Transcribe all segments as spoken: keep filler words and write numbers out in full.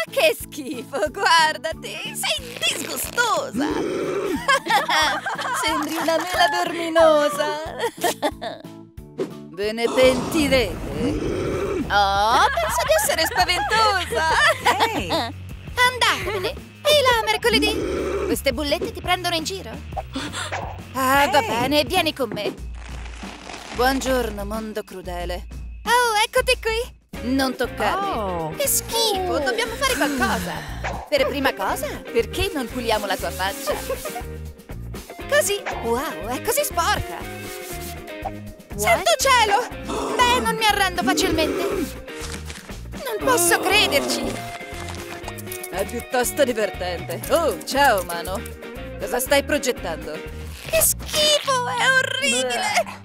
che schifo, guardati, sei disgustosa. Sembri una mela verminosa. Ve ne pentirete. Oh, penso di essere spaventosa. Hey. Andatevene. E là, mercoledì. Queste bullette ti prendono in giro? Ah, va Hey. bene, vieni con me. Buongiorno, mondo crudele. Oh, eccoti qui. Non toccarmi. Oh. Che schifo, dobbiamo fare qualcosa. Per prima cosa, perché non puliamo la tua faccia? Così. Wow, è così sporca. Santo cielo! Beh, non mi arrendo facilmente. Non posso crederci. È piuttosto divertente. Oh, ciao, umano. Cosa stai progettando? Che schifo, è orribile.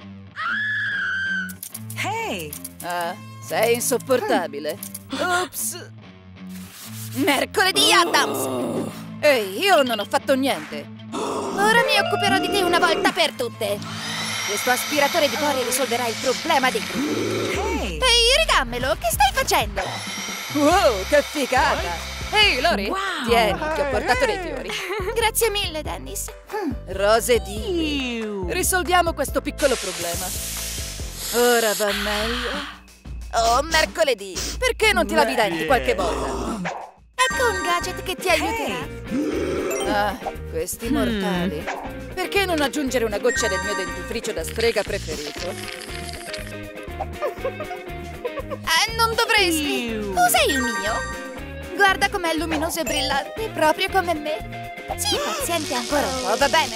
Hey. Ah, sei insopportabile. Ops. Mercoledì, Adams! Ehi, io non ho fatto niente. Ora mi occuperò di te una volta per tutte. Questo aspiratore di pori risolverà il problema dei grumi. Hey. Ehi, ridammelo, che stai facendo? Wow, che figata! Ehi, Lori, Wow. tieni, ti ho portato dei fiori. Grazie mille, Dennis. Rose di... Ew. Risolviamo questo piccolo problema. Ora va meglio. Oh, mercoledì! Perché non ti lavi i denti qualche volta? Ecco un gadget che ti aiuterà. Ah, questi mortali. Perché non aggiungere una goccia del mio dentifricio da strega preferito? Eh, non dovresti! Ew. Usa il mio! Guarda com'è luminoso e brillante, proprio come me. Sii paziente ancora un po', va bene?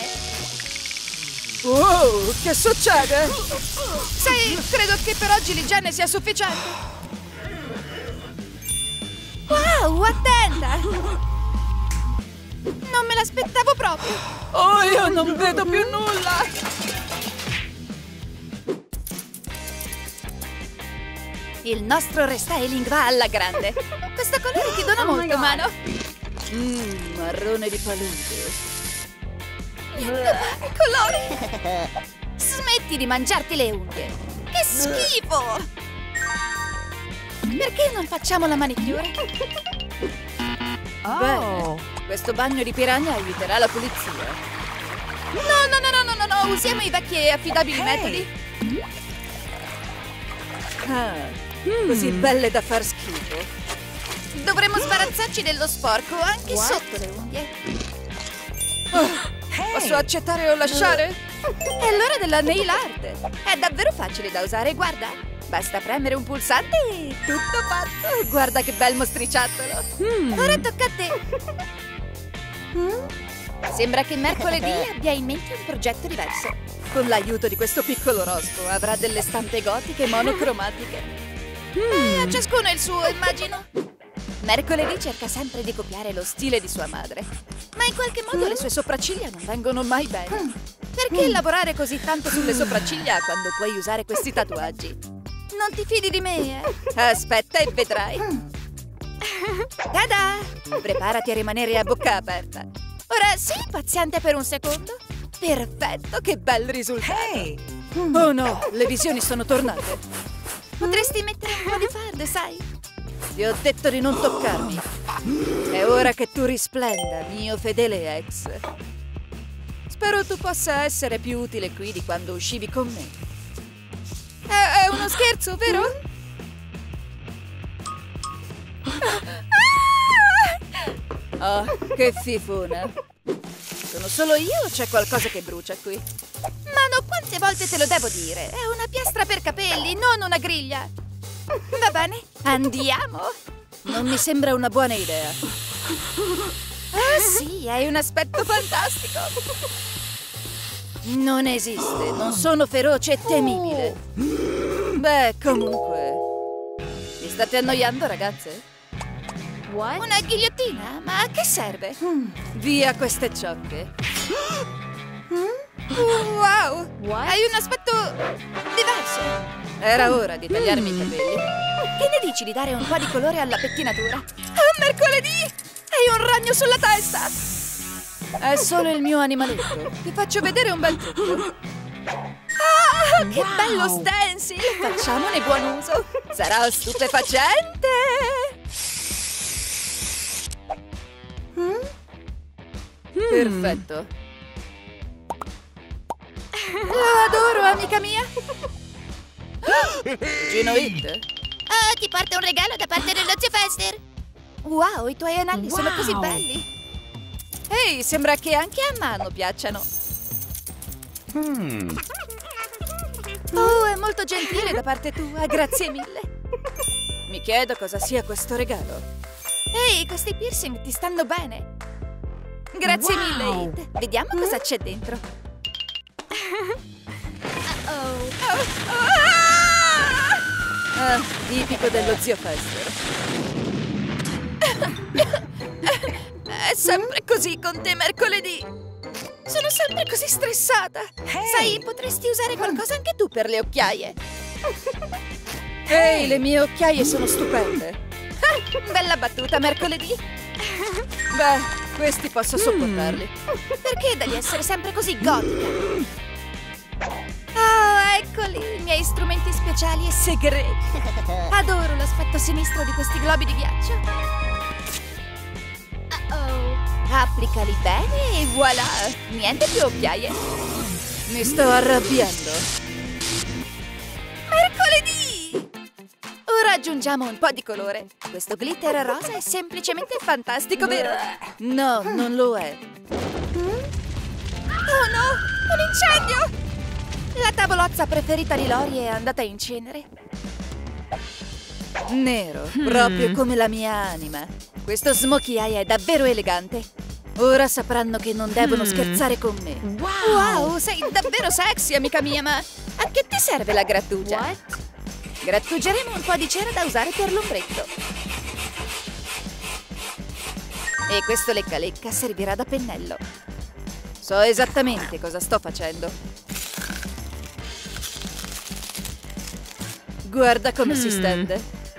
Oh, che succede? Sai, credo che per oggi l'igiene sia sufficiente. Wow, attenta! Non me l'aspettavo proprio. Oh, io non vedo più nulla. Il nostro restyling va alla grande. Questo colore ti dona Oh my molto, God. mano. Mmm, marrone di palude. Colori! Smetti di mangiarti le unghie! Che schifo! Perché non facciamo la manicure? Oh. Bene, questo bagno di piranha aiuterà la pulizia. No, no, no, no, no, no, no, usiamo i vecchi e affidabili Hey. metodi. Ah, così belle da far schifo. Dovremmo sbarazzarci dello sporco anche What? sotto le unghie. Oh, Hey. posso accettare o lasciare? È l'ora della nail art. È davvero facile da usare, guarda. Basta premere un pulsante e tutto fatto. Guarda che bel mostriciattolo. Hmm. Ora tocca a te. Mm? Sembra che mercoledì abbia in mente un progetto diverso. Con l'aiuto di questo piccolo rospo avrà delle stampe gotiche monocromatiche. E a ciascuno il suo, immagino. Mercoledì cerca sempre di copiare lo stile di sua madre, ma in qualche modo le sue sopracciglia non vengono mai bene. Perché lavorare così tanto sulle sopracciglia quando puoi usare questi tatuaggi? Non ti fidi di me, eh? Aspetta e vedrai. Tada! Preparati a rimanere a bocca aperta. Ora sii paziente per un secondo. Perfetto, che bel risultato. Hey. Oh no, le visioni sono tornate. Potresti mettere un po' di fardo, sai? Ti ho detto di non toccarmi. È ora che tu risplenda, mio fedele ex. Spero tu possa essere più utile qui di quando uscivi con me. È, è uno scherzo, vero? Oh, che fifona. Sono solo io o c'è qualcosa che brucia qui? Mano, quante volte te lo devo dire? È una piastra per capelli, non una griglia. Va bene, andiamo. Non mi sembra una buona idea. Ah sì, hai un aspetto fantastico. Non esiste, non sono feroce e temibile. Beh, comunque. Vi state annoiando, ragazze? What? Una ghigliottina? Ma a che serve? Via queste ciocche. Wow! What? Hai un aspetto diverso. Era ora di tagliarmi i capelli. Che ne dici di dare un po' di colore alla pettinatura? Ah, mercoledì! Hai un ragno sulla testa! È solo il mio animaletto. Ti faccio vedere un bel trucco. Ah, che Wow. bello stencil! Facciamone buon uso. Sarà stupefacente! Perfetto. Lo adoro, amica mia. Gino Hit. Oh, ti porto un regalo da parte dello zio Fester. Wow, i tuoi anelli sono Wow. così belli. Ehi, sembra che anche a mano piacciono. Hmm. Oh, è molto gentile da parte tua, grazie mille. Mi chiedo cosa sia questo regalo. Ehi, questi piercing ti stanno bene. Grazie Wow. mille, Hit. Vediamo cosa c'è dentro. Oh. Ah, tipico dello zio Fester. È sempre così con te mercoledì. Sono sempre così stressata. Sai, potresti usare qualcosa anche tu per le occhiaie. Ehi, le mie occhiaie sono stupende. Ah, bella battuta, mercoledì. Beh, questi posso sopportarli. Perché devi essere sempre così gotica? Oh, eccoli, i miei strumenti speciali e segreti. Adoro l'aspetto sinistro di questi globi di ghiaccio. Oh. Applicali bene e voilà! Niente più occhiaie. Mi sto arrabbiando. Mercoledì! Ora aggiungiamo un po' di colore. Questo glitter rosa è semplicemente fantastico, vero? No, non lo è. Oh no! Un incendio! La tavolozza preferita di Lori è andata in cenere. Nero, proprio come la mia anima. Questo smokey eye è davvero elegante. Ora sapranno che non devono scherzare con me. Wow. Wow, sei davvero sexy, amica mia, ma a che ti serve la grattugia? What? Grattugeremo un po' di cera da usare per l'ombretto. E questo lecca lecca servirà da pennello. So esattamente cosa sto facendo. Guarda come si stende.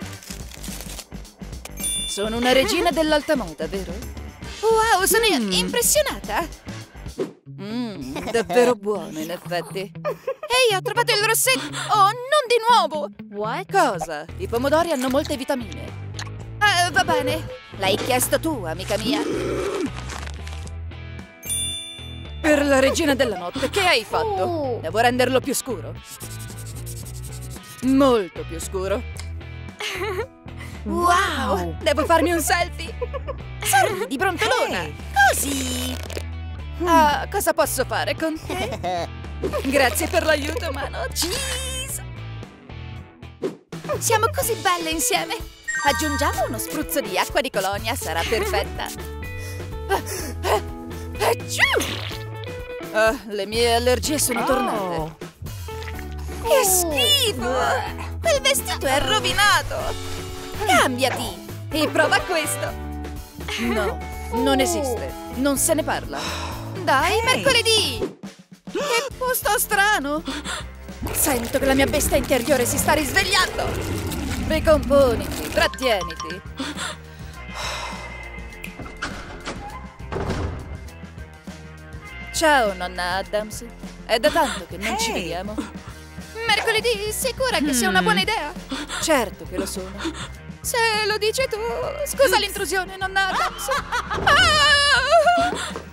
Sono una regina dell'alta moda, vero? Wow, sono impressionata. Mmm, davvero buono, in effetti. Ehi, ho trovato il rossetto. Oh, non di nuovo. What? Cosa? I pomodori hanno molte vitamine. Ah, va bene. L'hai chiesto tu, amica mia. Per la regina della notte, che hai fatto? Oh. Devo renderlo più scuro. Molto più scuro. Wow! Devo farmi un selfie. Sorridi, brontolona. Hey. Così. Ah, cosa posso fare con te? Grazie per l'aiuto, mano. Cheese! Siamo così belle insieme. Aggiungiamo uno spruzzo di acqua di colonia, sarà perfetta. Ah, ah, ah, giù! Ah, le mie allergie sono Oh. tornate. Che schifo! Quel vestito è rovinato! Cambiati! E prova questo! No, non esiste. Non se ne parla. Dai, mercoledì! Che posto strano! Sento che la mia bestia interiore si sta risvegliando! Ricomponiti, trattieniti! Ciao, nonna Adams. È da tanto che non ci Hey. vediamo. Mercoledì, sicura che sia una buona idea? Certo che lo sono. Se lo dici tu. Scusa l'intrusione, nonna Adams. Ah!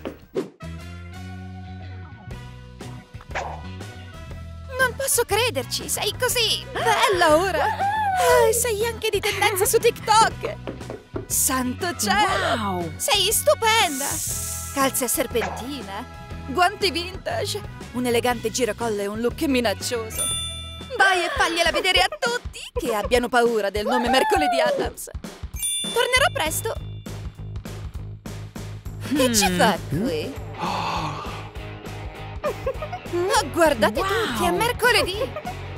Non posso crederci, sei così bella ora. Ah, e sei anche di tendenza su TikTok. Santo cielo. Wow. Sei stupenda. Calze a serpentina, guanti vintage, un elegante giracolle e un look minaccioso. Vai e fagliela vedere a tutti che abbiano paura del nome Mercoledì Adams. Tornerò presto. Che ci fa qui? Oh, guardate Wow. tutti, è mercoledì.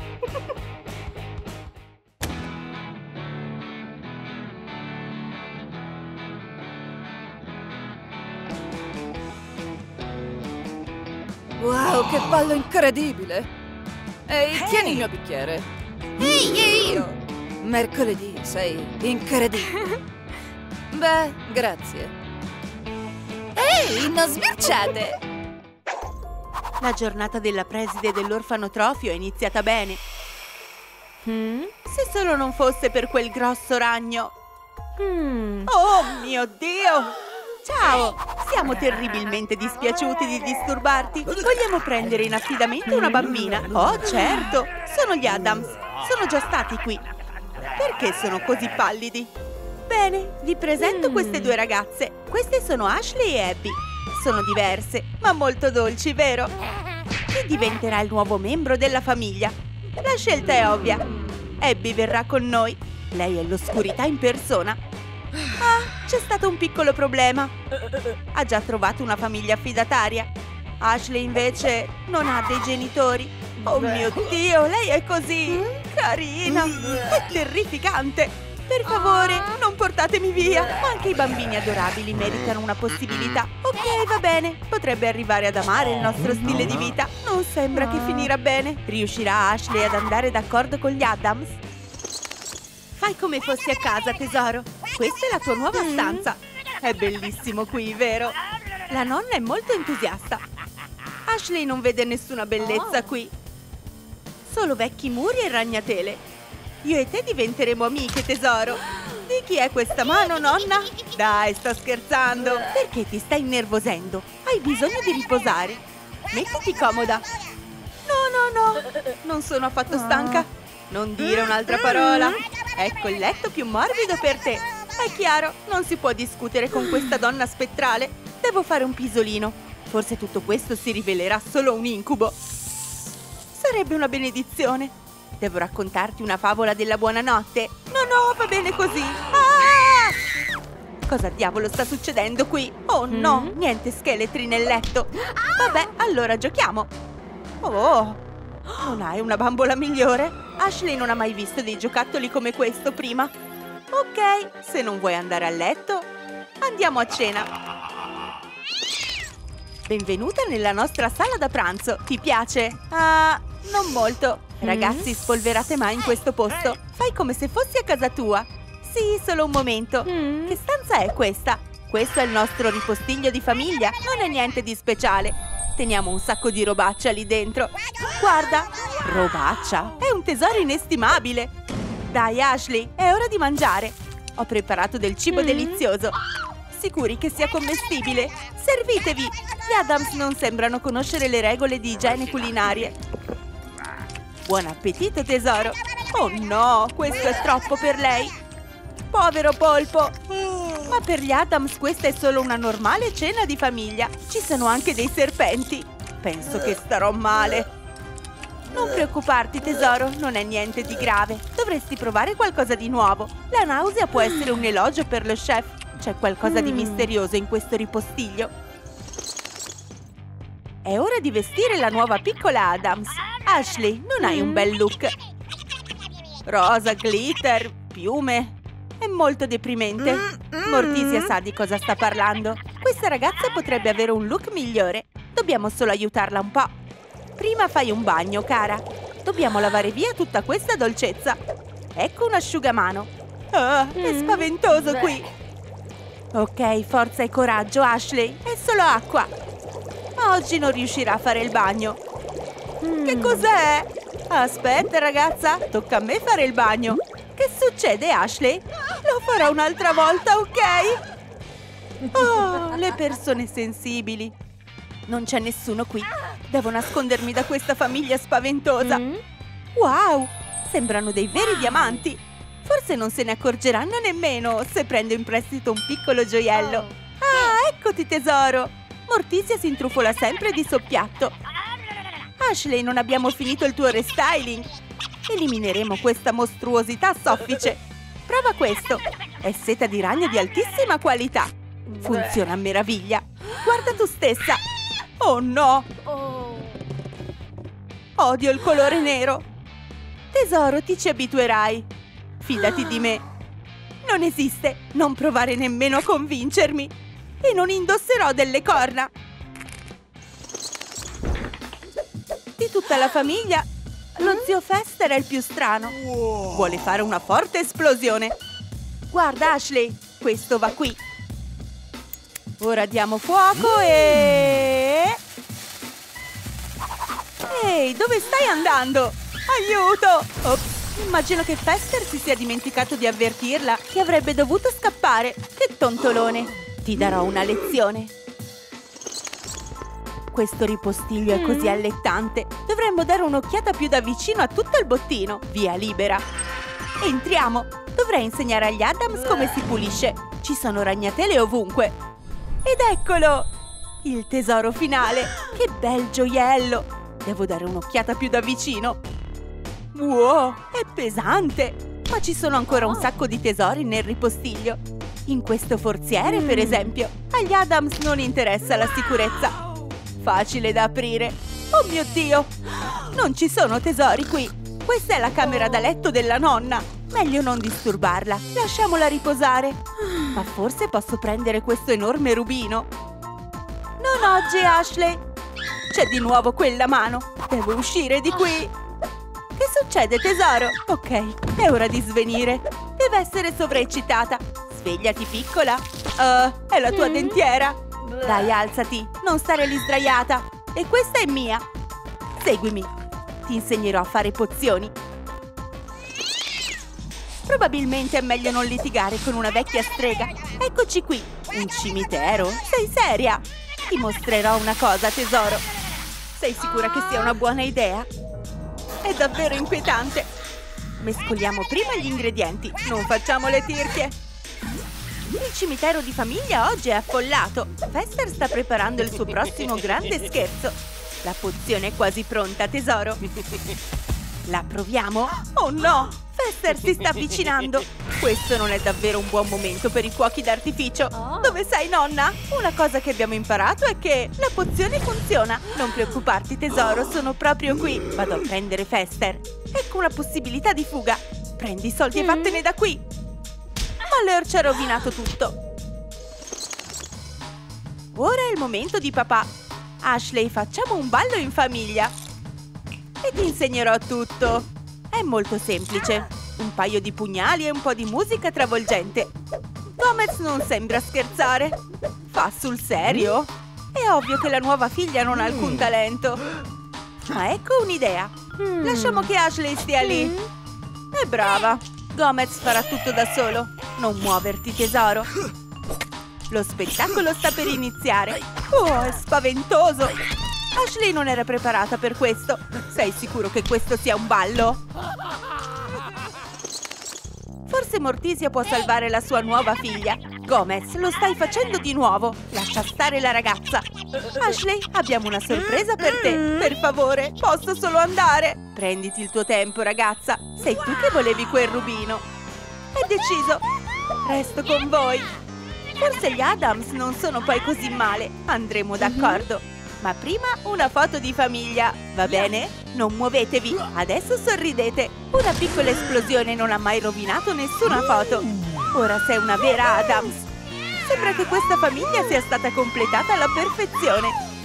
Wow, che ballo incredibile! Ehi, Hey. tieni il mio bicchiere. Ehi, e io! Mercoledì sei incredibile. Beh, grazie. Ehi, non sbirciate! La giornata della preside dell'orfanotrofio è iniziata bene. Hmm? Se solo non fosse per quel grosso ragno. Hmm. Oh mio Dio! Ciao! Siamo terribilmente dispiaciuti di disturbarti. Vogliamo prendere in affidamento una bambina. Oh, certo! Sono gli Addams. Sono già stati qui. Perché sono così pallidi? Bene, vi presento queste due ragazze. Queste sono Ashley e Abby. Sono diverse, ma molto dolci, vero? Chi diventerà il nuovo membro della famiglia? La scelta è ovvia. Abby verrà con noi. Lei è l'oscurità in persona. Ah, c'è stato un piccolo problema. Ha già trovato una famiglia affidataria. Ashley invece non ha dei genitori. Oh mio Dio, lei è così carina. È terrificante. Per favore, non portatemi via. Anche i bambini adorabili meritano una possibilità. Ok, va bene. Potrebbe arrivare ad amare il nostro stile di vita. Non sembra che finirà bene. Riuscirà Ashley ad andare d'accordo con gli Addams? Fai come fossi a casa, tesoro. Questa è la tua nuova stanza. È bellissimo qui, vero? La nonna è molto entusiasta. Ashley non vede nessuna bellezza qui. Solo vecchi muri e ragnatele. Io e te diventeremo amiche, tesoro. Di chi è questa mano, nonna? Dai, sto scherzando. Perché ti stai innervosendo? Hai bisogno di riposare. Mettiti comoda. No, no, no. Non sono affatto stanca. Non dire un'altra parola. Ecco il letto più morbido per te. È chiaro, non si può discutere con questa donna spettrale. Devo fare un pisolino. Forse tutto questo si rivelerà solo un incubo. Sarebbe una benedizione. Devo raccontarti una favola della buonanotte? No, no, va bene così. Ah! Cosa diavolo sta succedendo qui? Oh no, mm. niente scheletri nel letto. Vabbè, allora giochiamo. Oh, non hai una bambola migliore? Ashley non ha mai visto dei giocattoli come questo prima. Ok, se non vuoi andare a letto, andiamo a cena. Benvenuta nella nostra sala da pranzo. Ti piace? Ah, non molto. Ragazzi, spolverate mai in questo posto. Fai come se fossi a casa tua. Sì, solo un momento. Mm. Che stanza è questa? Questo è il nostro ripostiglio di famiglia. Non è niente di speciale. Teniamo un sacco di robaccia lì dentro. Guarda, robaccia. È un tesoro inestimabile. Dai, Ashley, è ora di mangiare. Ho preparato del cibo mm. delizioso. Sicuri che sia commestibile? Servitevi. Gli Addams non sembrano conoscere le regole di igiene culinarie. Buon appetito, tesoro! Oh no, questo è troppo per lei! Povero polpo! Ma per gli Addams questa è solo una normale cena di famiglia. Ci sono anche dei serpenti. Penso che starò male. Non preoccuparti, tesoro, non è niente di grave. Dovresti provare qualcosa di nuovo. La nausea può essere un elogio per lo chef. C'è qualcosa di misterioso in questo ripostiglio. È ora di vestire la nuova piccola Addams. Ashley, non hai un bel look. Rosa, glitter, piume. È molto deprimente. Morticia sa di cosa sta parlando. Questa ragazza potrebbe avere un look migliore. Dobbiamo solo aiutarla un po'. Prima fai un bagno, cara. Dobbiamo lavare via tutta questa dolcezza. Ecco un asciugamano. Oh, è spaventoso qui. Ok, forza e coraggio, Ashley. È solo acqua. Ma oggi non riuscirà a fare il bagno. Che cos'è? Aspetta, ragazza, tocca a me fare il bagno. Che succede, Ashley? Lo farò un'altra volta, ok? Oh, le persone sensibili. Non c'è nessuno qui. Devo nascondermi da questa famiglia spaventosa. Wow, sembrano dei veri diamanti. Forse non se ne accorgeranno nemmeno se prendo in prestito un piccolo gioiello. Ah, eccoti, tesoro. Morticia si intrufola sempre di soppiatto. Ashley, non abbiamo finito il tuo restyling. Elimineremo questa mostruosità soffice. Prova questo. È seta di ragno di altissima qualità. Funziona a meraviglia. Guarda tu stessa. Oh no! Odio il colore nero. Tesoro, ti ci abituerai. Fidati di me. Non esiste. Non provare nemmeno a convincermi. E non indosserò delle corna. Di tutta la famiglia, lo zio Fester è il più strano. Vuole fare una forte esplosione. Guarda, Ashley, questo va qui. Ora diamo fuoco e... Ehi, dove stai andando? Aiuto! Ops, immagino che Fester si sia dimenticato di avvertirla che avrebbe dovuto scappare. Che tontolone! Ti darò una lezione. Questo ripostiglio è così allettante. Dovremmo dare un'occhiata più da vicino a tutto il bottino. Via libera. Entriamo. Dovrei insegnare agli Addams come si pulisce. Ci sono ragnatele ovunque. Ed eccolo! Il tesoro finale. Che bel gioiello. Devo dare un'occhiata più da vicino. Wow, è pesante. Ma ci sono ancora un sacco di tesori nel ripostiglio. In questo forziere, per esempio. Agli Addams non interessa la sicurezza. Facile da aprire. Oh mio Dio! Non ci sono tesori qui. Questa è la camera da letto della nonna. Meglio non disturbarla. Lasciamola riposare. Ma forse posso prendere questo enorme rubino. Non oggi, Ashley. C'è di nuovo quella mano. Devo uscire di qui. Che succede, tesoro? Ok, è ora di svenire. Deve essere sovraeccitata. Svegliati, piccola. Uh, è la tua dentiera. Dai, alzati, non stare lì sdraiata. E questa è mia. Seguimi. Ti insegnerò a fare pozioni. Probabilmente è meglio non litigare con una vecchia strega. Eccoci qui. Un cimitero? Sei seria? Ti mostrerò una cosa, tesoro. Sei sicura che sia una buona idea? È davvero inquietante. Mescoliamo prima gli ingredienti. Non facciamo le tirchie. Il cimitero di famiglia oggi è affollato. Fester sta preparando il suo prossimo grande scherzo. La pozione è quasi pronta, tesoro. La proviamo? Oh no! Fester si sta avvicinando. Questo non è davvero un buon momento per i fuochi d'artificio. Dove sei, nonna? Una cosa che abbiamo imparato è che la pozione funziona. Non preoccuparti, tesoro, sono proprio qui. Vado a prendere Fester. Ecco una possibilità di fuga. Prendi i soldi e vattene da qui. Ma Leur ci ha rovinato tutto. Ora è il momento di papà. Ashley, facciamo un ballo in famiglia. E ti insegnerò tutto. È molto semplice. Un paio di pugnali e un po' di musica travolgente. Gomez non sembra scherzare. Fa sul serio? È ovvio che la nuova figlia non ha alcun talento. Ma ecco un'idea. Lasciamo che Ashley stia lì. È brava. Gomez farà tutto da solo. Non muoverti, tesoro. Lo spettacolo sta per iniziare. Oh, è spaventoso. Ashley non era preparata per questo. Sei sicuro che questo sia un ballo? Forse Morticia può salvare la sua nuova figlia. Gomez, lo stai facendo di nuovo. Lascia stare la ragazza. Ashley, abbiamo una sorpresa per te. Per favore, posso solo andare. Prenditi il tuo tempo, ragazza. Sei tu che volevi quel rubino. È deciso. Resto con voi. Forse gli Addams non sono poi così male. Andremo d'accordo. Ma prima una foto di famiglia, va bene? Non muovetevi, adesso sorridete. Una piccola esplosione non ha mai rovinato nessuna foto. Ora sei una vera Addams. Sembra che questa famiglia sia stata completata alla perfezione.